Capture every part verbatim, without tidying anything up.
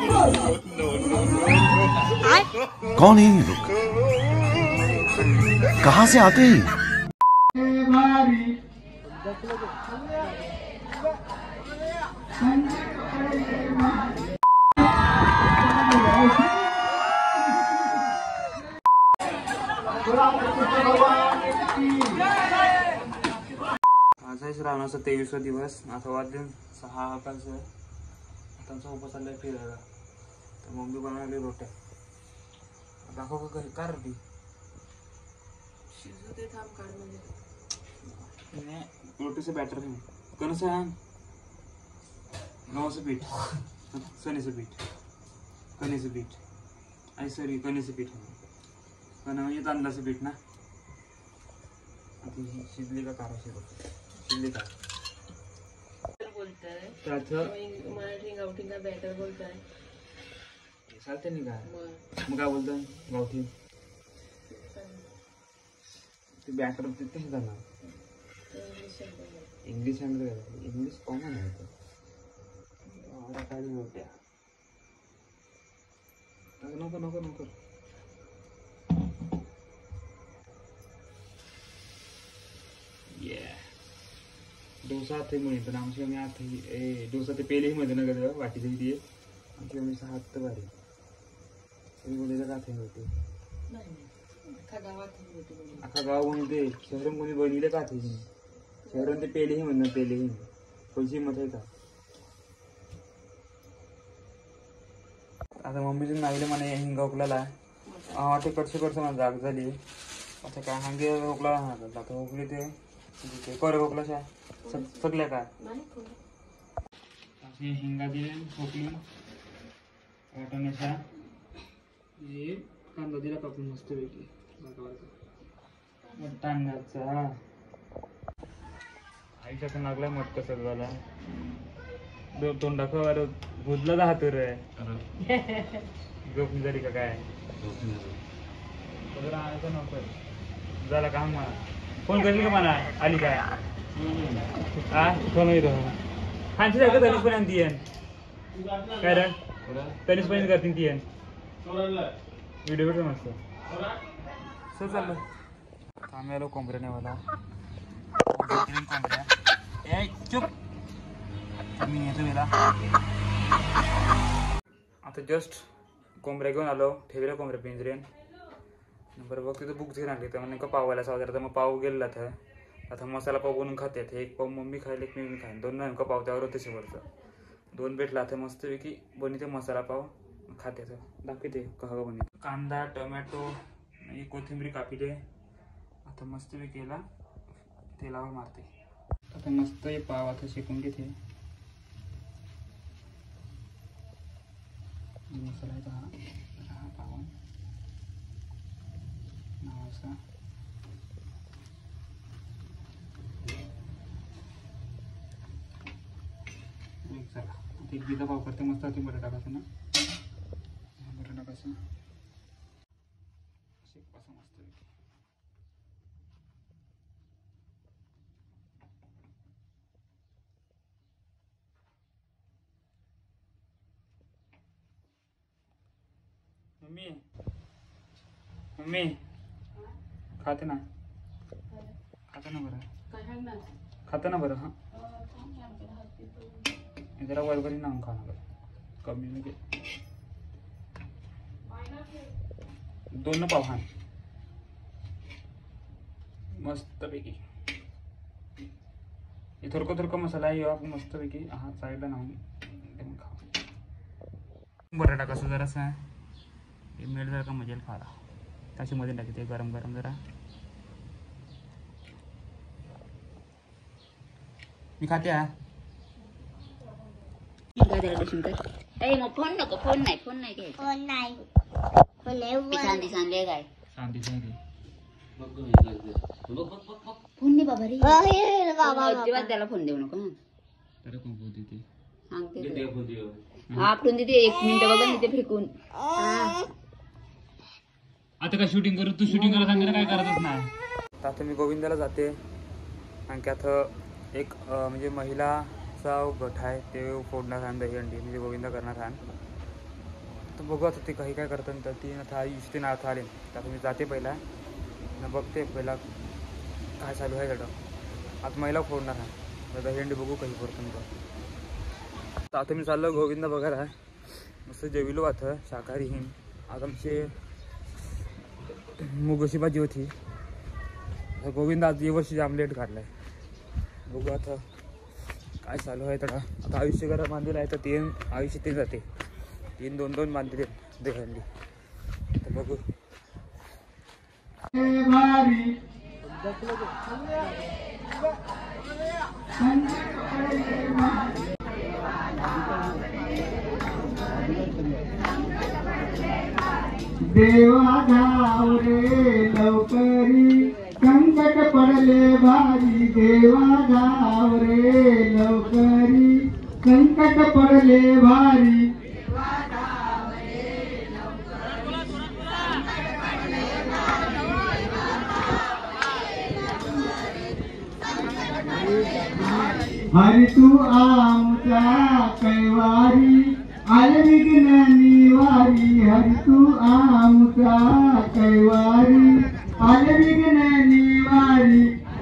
कौन है ये लोग? कहां से आते हैं? आज आहे श्रावणाचा तेवीसवा दिवस. आता वाजले सहा वाजता. त्यांचा उपास आलाय फिरायला. तर मम्मी बनवली रोट्या. दाखव का का रोटी शिजवते थांब काढ म्हणजे रोटीचं बॅटर नाही कणस आहे गव्हाचं पीठ चण्याचं पीठ कणीचं पीठ आणि सॉरी कणीचं पीठ कण म्हणजे तांदळाचं पीठ ना. आता ही शिजली का काढा शिजवतो शिजली का बोलताय त्याचं मराठी गावठीचा बॅटर बोलताय चालते नाही का मग काय बोलतो गावठी ते बॅटर तिथे जाणार इंग्लिश इंग्लिश कॉमन आहे तो काय नव्हत्या नको नको नको डोसा आते मिळते पण आमची आम्ही आता डोसा ते पेलेही मध्ये ना गं वाटीची ती आमची आम्ही सहा हात भारी बोलीला का थे होते अख्खा गाव बनवते शहरन कोणी बनविले का थे शहरन ते पेलेही म्हणणार पेलेही पैसे मत आहे का. आता मम्मीचे नाईले मला हिंगा उकलाला हा ते कडसे कडसे मला जाग झाली. आता काय हांगे उकला आता उकले ते कर उकला शा सगळ्या काय हिंगा दिले उकली वाटण्याचा हे कांदा दिला कापून मस्त पैकी तांदळाचा आईच्या पण लागला मटका सगळ्याला दोन तोंड दाखव अरे भुजला राहतो रे झोपून झाली का काय नको झाला का मला फोन करली का मला आली काय हा फोन येतो हांची सारखं तनीस पण आणती काय रे तनीस पण करतील ती व्हिडिओ भेटतो मस्त सर चाललं आम्ही आलो कोंबऱ्याने मला कोंबऱ्या ए चुप मी येतो मेला आता जस्ट कोंबड्या घेऊन आलो ठेवल्या कोंबड्या पिंजरेन बरं बघ तिथं बुक घेऊन आणली तर नेमकं पावायला सावधार तर मग पाव गेला तर आता मसाला पाव बनवून खातात एक पाव मम्मी खायला एक मी खाईन दोन नेमकं पाव त्यावर होते शेवटचं दोन भेटला आता मस्तपैकी बनवते मसाला पाव खाते दाखवते कहा बने कांदा टोमॅटो कोथिंबीर कापिले आता मस्तपैकी केला तेलावर मारते आता मस्त पाव आता शेकून घेते मसाला आहे हा हा पाव नावाचा चला एक बिदा पाव करते मस्त होती बटाटा टाकायचं ना बटाटा टाकायचं शेकपासा मस्त मम्मी मम्मी खाते ना खाते ना बरं खाते ना बरं हां जरा वरवरी नाम खाना कमी म्हणजे दोन पाव हा मस्तपैकी थोडकं थोडकं मसाला आहे आपण मस्तपैकी हा साईडला नाहून खा बटाटा कसं जरासा मिळत जरा का मजेल खाला त्याची मध्ये टाकते गरम गरम जरा मी खाते हा फोन नको फोन नाही फोन नाही फोन नाही सांदी सांगले काय सांदी सांगली फोन नाही बाबा रे बाबा अजिबात त्याला फोन देऊ नको त्याला कोण फोन देते सांगते आपण तिथे एक मिनिट बघा तिथे फेकून आता काय शूटिंग करू तू शूटिंग करायला सांगितलं काय करतच नाही. आता मी गोविंदाला जाते आणि त्यात एक म्हणजे महिलाचा गट आहे ते फोडणार आहे दहीहंडी म्हणजे गोविंदा करणार आहे तर बघू आता ते काही काय करतात. तर ती आता आयुष ते नाथ आले तर आता मी जाते पहिला न बघते पहिला काय चालू आहे त्याचं. आता महिला फोडणार आहे आता हेंडी बघू काही करतो. तर आता मी चाललो गोविंदा बघायला आहे. मस्त जेविलो आता शाकाहारी हिन. आज आमचे मुगशी भाजी होती. गोविंद आज वर्षी आमलेट काढलाय. बघू आता काय चालू आहे. तर आता आयुष्य घरा बांधलेलं आहे तर तीन आयुष्य ते जाते तीन दोन दोन बांधले देखांडी. तर बघू देवा धाव रे लवकरी संकट पडले भारी. देवा धाव रे लवकरी संकट पडले भारी. हरी तू आमचा कैवारी आले विघ्न निवारी. हरी तू आमचा कैवारी आले विघ्न निवारी.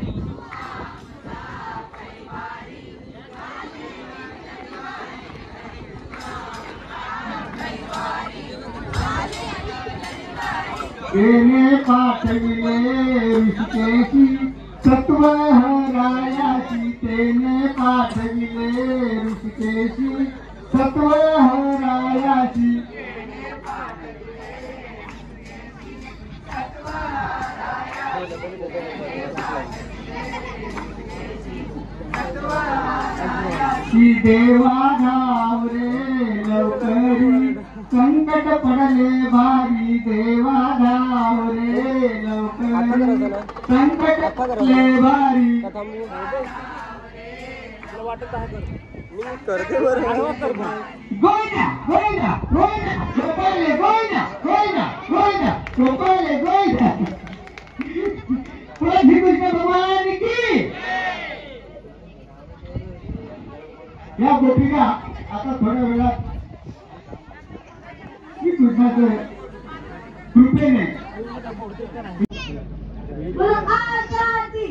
तेने पाठविले ऋषिकेशी सत्व हरायाची. तेने पाठविले ऋषिकेशी सत्व हरायाची. की देवा धाव रे लवकरी संकट पडले भारी. देवा धाव रे लवकरी संकट पडले भारी. गोयना गोयना गोयना गोपाले गोयना गोयना गोयना गोपाले गोयना. श्री कृष्ण भगवान की. या गोपिका आता थोड्या वेळात श्री कृष्णाच्या कृपेने आजादी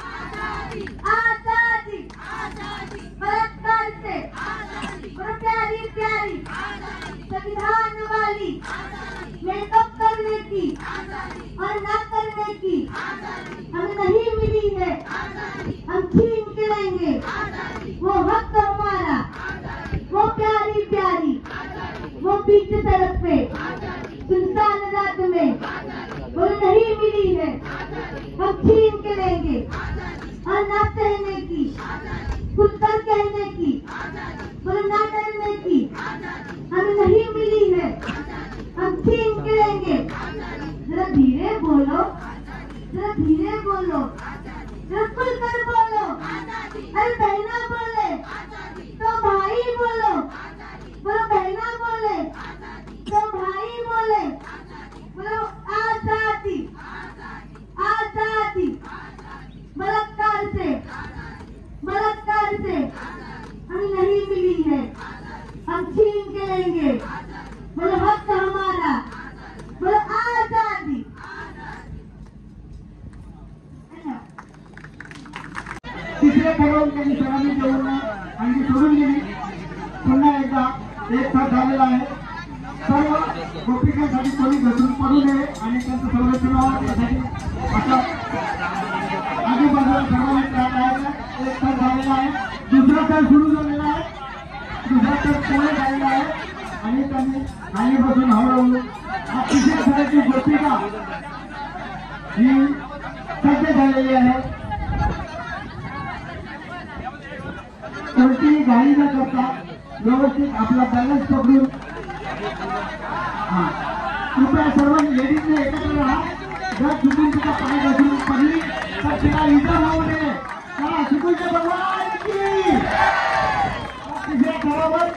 आजादी बलात्कार से प्यारी प्यारी संविधान वाली मेकअप करने की और ना करने की हमें नहीं मिली है. हम छीन के लेंगे वो हक हमारा. वो प्यारी प्यारी वो बीच सड़क पे सुनसान रात में वो नहीं मिली है. हम छीन के लेंगे और ना कहने की खुलकर कहने की और ना डरने की हमें नहीं मिली है. हम छीन के लेंगे. जरा धीरे बोलो जरा धीरे बोलो जरा खुलकर बोलो. अरे बहना बोले तो भाई बोलो. बोलो बहना बोले तो भाई बोले. बोलो आजादी आजादी. बलात्कार से बलात्कार से हमें नहीं मिली है. हम छीन के लेंगे. बोलो हक हमारा. बोलो आजादी. तिसरे ठरवून त्यांनी सर्वांनी जेवण आणखी सोडून दिली. पुन्हा एकदा एक तास झालेला आहे. सर्व गोपिकांसाठी कोणी घसरून पडू नये आणि त्यांचं संरक्षण व्हावं यासाठी आता आजूबाजूला सर्वांनी राहायला एक तास झालेला आहे. दुसरा तास सुरू झालेला आहे. दुसरा तास पुढे झालेला आहे आणि त्यांनी खाली बसून हळूहळू तिसऱ्या थराची गोपिका ही सज्ज झालेली आहे. कोणतीही घाई न करता व्यवस्थित आपला बॅलन्स पकडून हा कृपया सर्व लेडीजने एकत्र राहा. जर चुकून तुझा पाय घसरून पडली तर तिला इजा होऊ नये. चला श्रीकृष्ण भगवान की. तिसऱ्या थरावर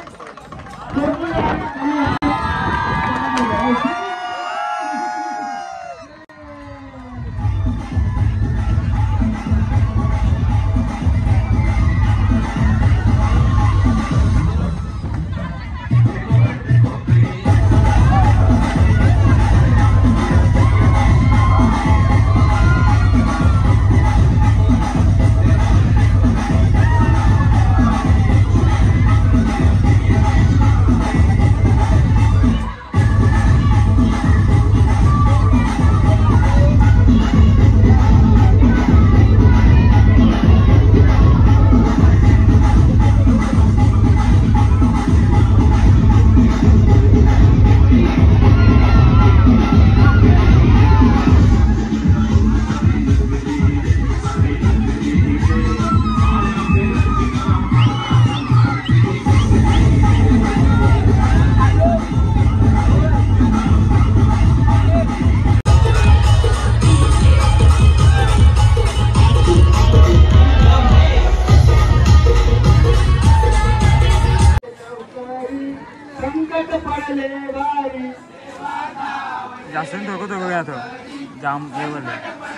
पडले वारी जास्त थोडं थोडं गया तो जाम हे बोलला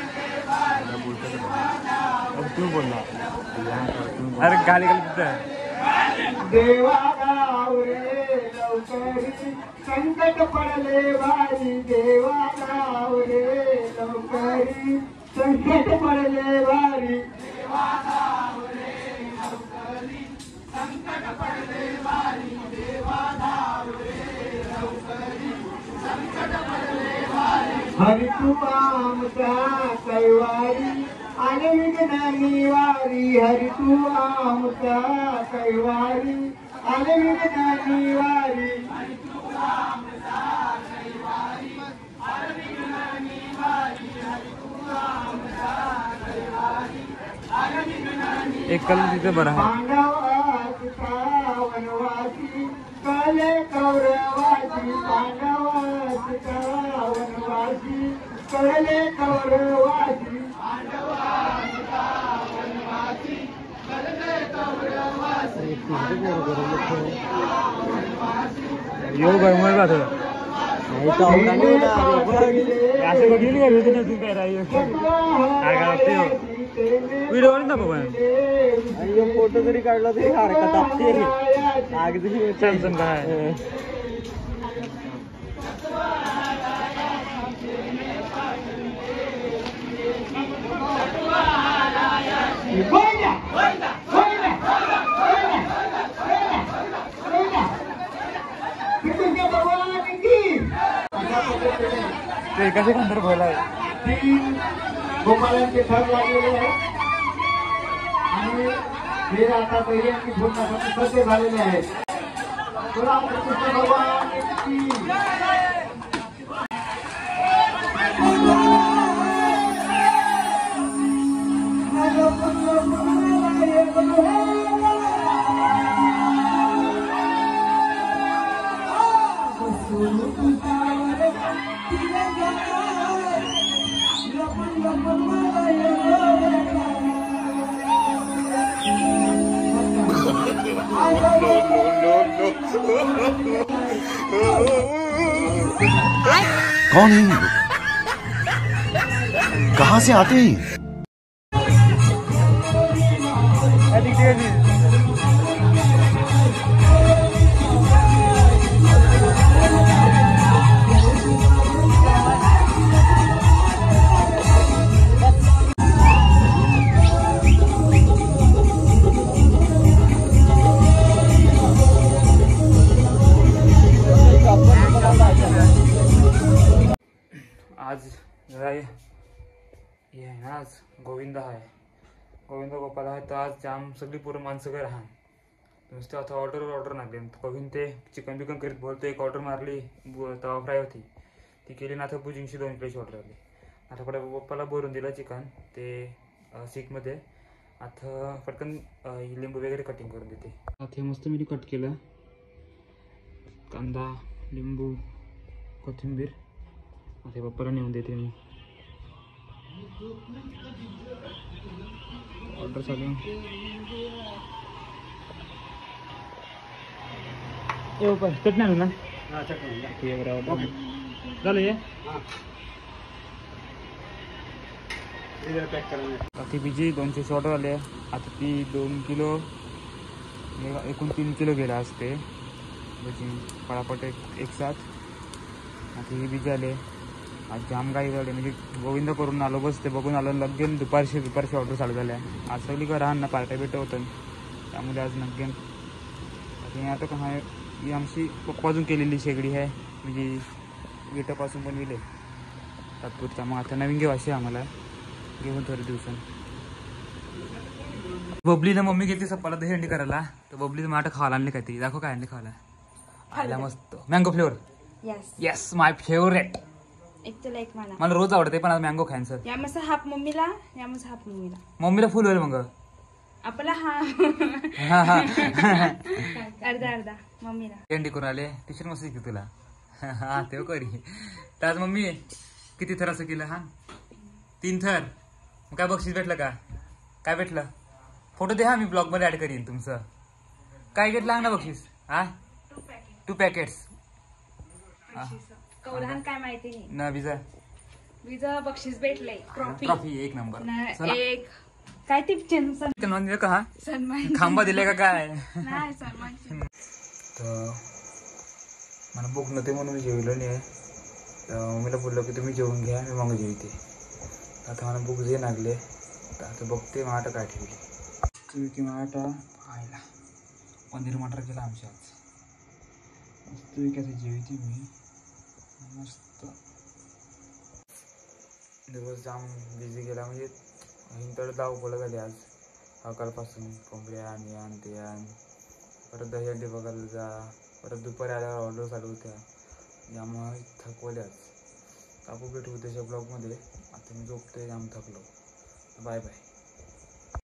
तू बोलला अरे गाली गाली तिथं देवा गाव रे लवकरी संकट पडले वारी देवा गाव रे लवकरी संकट पडले वारी देवा गाव रे लवकरी संकट पडले वारी देवा गाव रे लवकरी संकट पडले वारी हरी तू आमचा कैवारी आणि विघ्नानी वारी हरी तू आमचा कैवारी आणि विघ्नानी वारी हरी तू आमचा कैवारी आणि विघ्नानी वारी हरी तू आमचा कैवारी आणि विघ्नानी एक कलर तिथे बरं आहे पांडवाचा वनवासी कले कौरवासी पांडवाचा वनवासी कले कौरवासी यो गरमळ का थोडं असं बघितली का भेटू ना तू काय राहिली काय काय व्हिडिओ ना बाबा फोटो जरी काढला तरी हरकत असते अगदी सॅमसंग काय ते कसे खंडर बोलाय तीन गोपालांचे ठर लागलेले आहेत आणि हे आता पहिल्यांची फोडण्यासाठी सज्ज झालेले आहेत तुला कृष्ण भगवान की कौन है ये लोग? कहाँ से आते हैं? आज हे आहे ना आज गोविंद आहे गोविंद गोपाल आहे तर आज जाम सगळी पूर्ण माणसं काय राहा नुसतं आता ऑर्डर ऑर्डर लागली गोविंद ते चिकन बिकन करीत बोलतो एक ऑर्डर मारली तवा फ्राय होती ती केली ना आता बुजिंगशी दोन प्लेस ऑर्डर आली आता कडे पप्पाला भरून दिलं चिकन ते सीकमध्ये आता पटकन लिंबू वगैरे कटिंग करून देते आता हे मस्त मी कट केलं कांदा लिंबू कोथिंबीर आता पप्पाला नेऊन देते मी ऑर्डर चालू ये ऊपर चटणी आणू ना झालं ये ती बीजी दोनशे शॉर्ट आले आता ती दोन किलो एकूण तीन किलो गेला असते भजी पळापट एक एक साथ आता ही बीजी आले आज जाम गाई झाले म्हणजे गोविंद करून आलो बस ते बघून आलो लगेन दुपारशी दुपारशी ऑर्डर चालू झाल्या आज सगळी का राहणार ना पार्ट्या बिट्या होतं त्यामुळे आज नगेन आता का हा ही आमची पप्पाजून केलेली शेगडी आहे म्हणजे विटापासून पण विले तात्पुरता मग आता नवीन घेऊ असे आम्हाला घेऊन थोड्या दिवसांनी बबलीनं मम्मी गेली सप्पाला दहीहंडी करायला तर बबलीचं माठ खायला आणले काय ती दाखव काय आणले खायला आला मस्त mango flavour yes yes my favourite एक तुला एक मला मला रोज आवडते पण आज मँगो खायन सर यामध्ये हाफ मम्मीला यामध्ये हाफ मम्मीला मम्मीला फुल होईल मग आपला हा हा हा अर्धा अर्धा मम्मीला दहीहंडी करून आले टी शर्ट मस्त दिसते तुला हा ते करी तर आज मम्मी किती थर असं केलं हा तीन थर मग काय बक्षीस भेटलं का काय भेटलं फोटो दे हा मी ब्लॉग मध्ये ऍड करीन तुमचं काय घेतलं ना बक्षीस हा टू पॅकेट्स कौलान काय माहिती नाही ना विजा विजा बक्षीस भेटलंय ट्रॉफी ट्रॉफी एक नंबर चला. एक काय ती सन- ते नोंद दिलं का हा सन्मान खांबा दिले का काय नाही सन्मान तर मला भूक नव्हते म्हणून मी जेवलो नाही. तर मम्मीला बोललो की तुम्ही जेवून घ्या मी मग जेवते. आता मला भूक जे लागले तर आता बघते माटा काय ठेवली. तुम्ही की माटा आयला पनीर मटर केला आमच्या आज मस्त कसं जेवते मी मस्त. दिवस जाम बिझी गेला म्हणजे हिंतड धावपळ झाली आज सकाळपासून. कोंबड्या आणि आण ते आण परत दही अंडी बघायला जा परत दुपारी आल्यावर ऑर्डर चालू होत्या त्यामुळे थकवल्याच. आपण भेटू उद्याच्या ब्लॉगमध्ये. आता मी झोपते जाम थकलो. Bye bye.